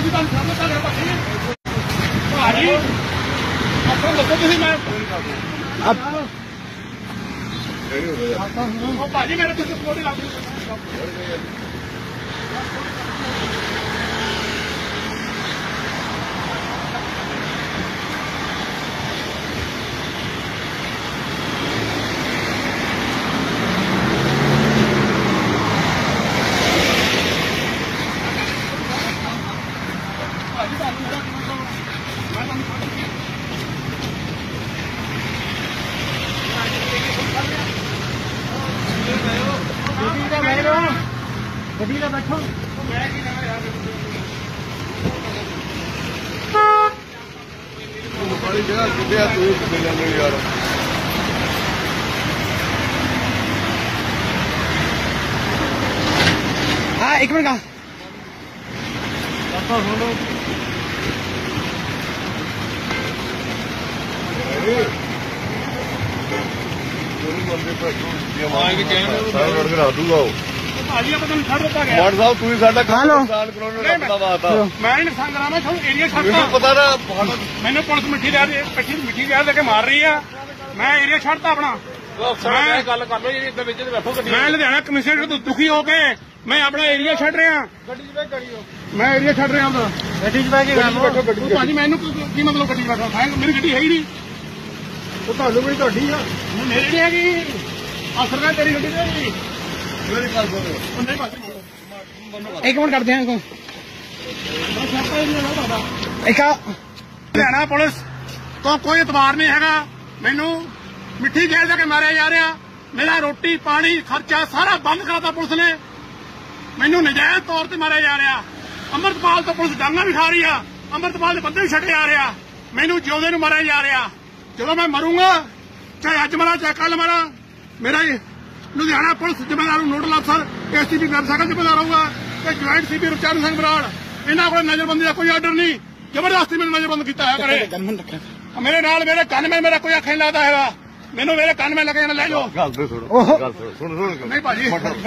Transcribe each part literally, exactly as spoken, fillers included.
भाजी मेरे सपोर्ट लग गड्डी का बैठो बड़ी जगह कितने तू मिलेंगे यार हाँ एक मिनट का भाजी आप छड़ दिता गया साहब तू साडा मैं नुकसान करा मैं एरिया छड़ता पता ना मैंने पुलिस मिट्टी लिया मिट्टी मिट्टी लिया लेके मार रही है मैं एरिया छड़ता अपना गल कर लो मैं लुधियाना कमिश्नर तो दुखी हो के मैं अपना एरिया छड़ रहा मैं एरिया छड़ रहा गड्डी भाजी मैनू की मतलब गड्डी बैठा मेरी गड्डी है ही नहीं मेरी नहीं हैगी असर का तेरी गड्डी नहीं एक मिनट करते हैं हरियाणा पुलिस तो कोई एतबार नहीं हैगा मैनू मिट्टी जेल जाके मारिया जा रहा मेरा रोटी पानी खर्चा सारा बंद कराता पुलिस ने मैनू नजायज तौर पर मारिया जा रहा अमृतपाल तो पुलिस डांगा भी खा रही है अमृतपाल के बंदे भी छड़े जा रहा मैनू जिउंदे नूं मारिया जा रहा जो मैं मरूंगा चाहे अज मरा चाहे कल मरा मेरा लुधियाना पुलिस जिम्मेदार नोडल अफसर एस सी पी साइकिल जिम्मेदार होगा joint C P Rupcharan Singh Brar इन्होंने को नजरबंदी का कोई ऑर्डर नहीं जबरदस्ती मैंने नजरबंद किया है करे मेरे नाल मेरे कन में मेरा कोई अख नहीं लगता है मैनू मेरे कन में लगे ले जाओ नहीं भाजी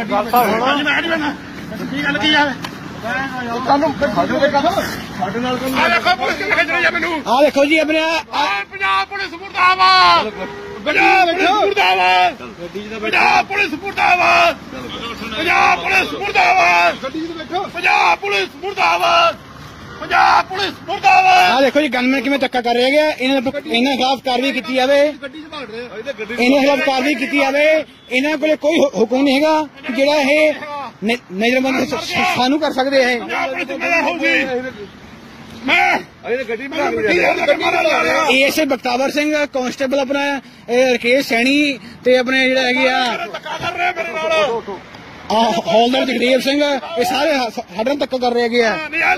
गल की है देखो जी अपने पंजाब पुलिस मुर्दाबाद पंजाब पुलिस मुर्दाबाद पंजाब पुलिस मुर्दाबाद पंजाब पुलिस मुर्दाबाद पंजाब पुलिस मुर्दाबाद पंजाब पुलिस मुर्दाबाद हाँ देखो जी गनमैन किवें धक्का कर रहे हैं इन्होंने खिलाफ कार्रवाई की जाए इन्होंने खिलाफ कार्रवाई की जाए इन्होंने कोले कोई हुक्म नहीं है कि जेड़ा ये नजरबंद सानू कर सकते हैं एएसए बख्तावर सिंह कांस्टेबल अपना राकेश सैनी ते अपने जेड़ा है हौलदार जगदेव सिंह ये सारे साडे धक्का कर रहे हैं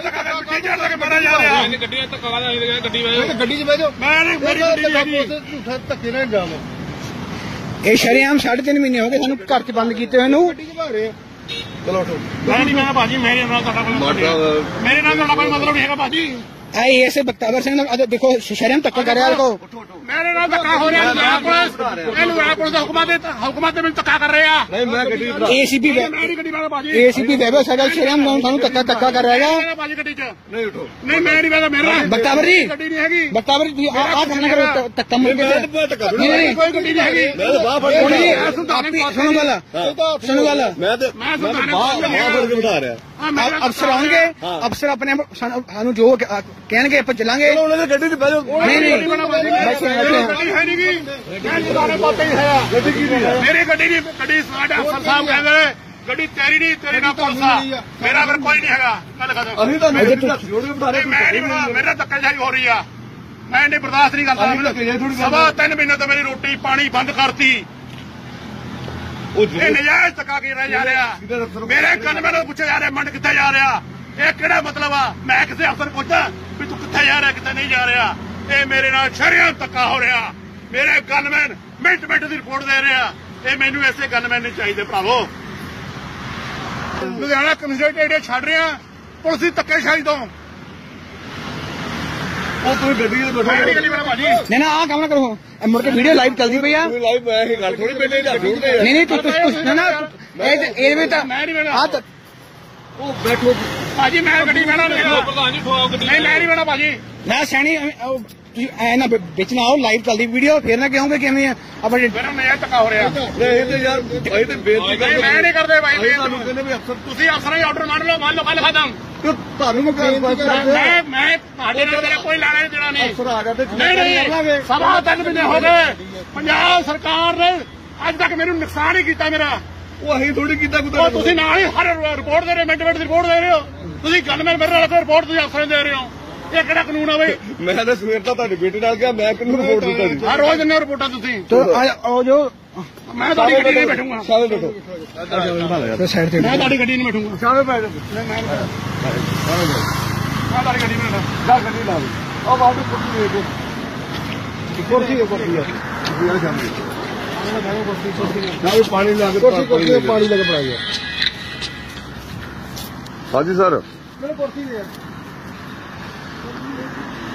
ये शरेआम साढ़े तीन महीने हो गए सानू घर च बंद किए हुए चलो मैं नहीं मैं भाजी मेरे नाल मेरे नाल कोई मतलब नहीं है भाजी एएसए बख्तावर सिंह देखो शरेआम धक्का कर रहा है मेरे नाल धक्का हो रहा है पुलिस पुलिस हुकूमत हुकूमत में धक्का कर रहे हैं एसीपी एसीपी वैभव सैगल शरेआम सानू धक्का धक्का कर रहा है नहीं मैं नहीं मैं मेरा बख्तावर जी गड्डी नहीं हैगी बख्तावर जी आ काम ना करो धक्का मर के नहीं कोई गड्डी नहीं हैगी सुनो गल सुनो गल मैं मैं बिठा रहा अफसर आएंगे अफसर अपने सानू जो कहणगे आप चलांगे गड्डी च बैठो नहीं नहीं मेरी गड्डी नहीं गड्डी साडा अफसर साहब कहंदे गड्डी तेरी नहीं तेरे नाल पुलिस मेरा फिर कोई नहीं हैगा गल खत्म मेरा धक्काशाही हो रही है मैं नहीं बर्दाश्त नहीं करता सवा तीन महीने तो मेरी रोटी पानी बंद करती नजायज धक्का किया जा रहा मेरे कन मैंने पूछा जा रहा मंड कितने जा रहा ये केड़ा मतलब आ मैं किसी अफसर पूछा भी तू कितने जा रहा कितने नहीं जा रहा ये मेरे नाल शरेआम धक्का हो रहा मेरे गनमैन मिनट मिनट की रिपोर्ट दे रहा ये मैनू ऐसे गनमैन नहीं चाहिए भरावो लुधियाना कमिश्नरेट एरिया छड़ रहे हैं पुलिस की धक्केशाही तो नहीं ना आ काम ना करो मुड़ के वीडियो लाइव चलती पई है नहीं नहीं तू ना बैठो ਭਾਜੀ ਮੈਂ ਗੱਡੀ ਬਹਿਣਾ ਨਹੀਂ ਹੈਗਾ। ਪ੍ਰਧਾਨ ਜੀ ਠੋਆਓ ਗੱਡੀ। ਨਹੀਂ ਮੈਂ ਨਹੀਂ ਬਹਿਣਾ ਭਾਜੀ। ਨਾ ਸੈਣੀ ਤੁਸੀਂ ਐ ਨਾ ਵਿੱਚ ਨਾ ਆਓ, ਲਾਈਵ ਚੱਲਦੀ ਵੀਡੀਓ, ਫਿਰ ਨਾ ਕਹੋਗੇ ਕਿਵੇਂ ਆ ਆਪਾਂ ਮੇਰਾ ਨਜਾਇਜ਼ ਧੱਕਾ ਹੋ ਰਿਹਾ। ਇਹ ਤੇ ਯਾਰ ਭਾਈ ਤੇ ਬੇਇੱਜ਼ਤੀ ਨਹੀਂ ਮੈਂ ਨਹੀਂ ਕਰਦੇ ਭਾਈ। ਤੁਹਾਨੂੰ ਕਹਿੰਦੇ ਵੀ ਅਫਸਰ ਤੁਸੀਂ ਅਫਸਰਾਂ ਹੀ ਆਰਡਰ ਮੰਨ ਲਓ, ਮੰਨ ਲਓ, ਗੱਲ ਖਤਮ। ਤੁਹਾਨੂੰ ਮੈਂ ਮੈਂ ਮੈਂ ਤੁਹਾਡੇ ਨਾਲ ਮੇਰਾ ਕੋਈ ਲੈਣਾ ਦੇਣਾ ਨਹੀਂ। ਅਫਸਰ ਆ ਜਾਂਦੇ ਨਹੀਂ ਨਹੀਂ ਸਵਾ ਤਿੰਨ ਮਹੀਨੇ ਹੋ ਗਏ ਪੰਜਾਬ ਸਰਕਾਰ ਨੇ ਅੱਜ ਤੱਕ ਮੈਨੂੰ ਨੁਕਸਾਨ ਹੀ ਕੀਤਾ ਮੇਰਾ। ਉਹ ਅਸੀਂ ਥੋੜੀ ਕੀਤਾ ਉਹ ਤੁਸੀਂ ਨਾਲ ਹੀ ਹਰ ਰਿਪੋਰਟ ਦੇ ਰਹੇ, ਮਿੰਟ ਮਿੰਟ ਦੀ ਰਿਪੋਰਟ ਦੇ ਰਹੇ ਹੋ ਤੁਸੀਂ। ਗੱਲ ਮੇਰੇ ਨਾਲ ਕੋਈ ਰਿਪੋਰਟ ਤੁਸੀਂ ਅਫਸਰਾਂ ਦੇ ਰਹੇ ਹੋ, ਇਹ ਕਿਹੜਾ ਕਾਨੂੰਨ ਆ ਬਈ? ਮੈਂ ਤਾਂ ਸਵੇਰ ਤਾਂ ਤੁਹਾਡੇ ਬੇਟੇ ਨਾਲ ਗਿਆ, ਮੈਂ ਕਿਹਨੂੰ ਰਿਪੋਰਟ ਦਿੱਤਾ ਜੀ? ਹਰ ਰੋਜ਼ ਦਿੰਦੇ ਰਿਪੋਰਟਾਂ ਤੁਸੀਂ। ਉਹ ਜੋ ਮੈਂ ਤੁਹਾਡੀ ਗੱਡੀ ਨਹੀਂ ਬੈਠੂੰਗਾ। ਸਾਰੇ ਬੈਠੋ ਸਾਈਡ ਤੇ ਮੈਂ ਤੁਹਾਡੀ ਗੱਡੀ ਨਹੀਂ ਬੈਠੂੰਗਾ। ਸਾਰੇ ਬੈਠੋ ਮੈਂ ਤੁਹਾਡੀ ਗੱਡੀ ਨਹੀਂ ਬੈਠਾ। ਜਾ ਗੱਡੀ ਲਾ ਲਓ। ਉਹ ਬਾਬੂ ਕੁਰਸੀ ਦੇ ਦਿਓ। ਕੁਰਸੀ ਹੈ ਕੁਰਸੀ ਹੈ ਤੁਸੀਂ ਆ ਜਾਂਦੇ ਨਾ ਵੀ ਪਾਣੀ ਲਾ ਕੇ ਕੁਰਸੀ ਕੁਰਸੀ ਪਾਣੀ ਲੈ ਕੇ ਪੜਾ ਗਿਆ। ਹਾਂਜੀ ਸਰ ਮੈਨੂੰ ਕੁਰਸੀ ਦੇ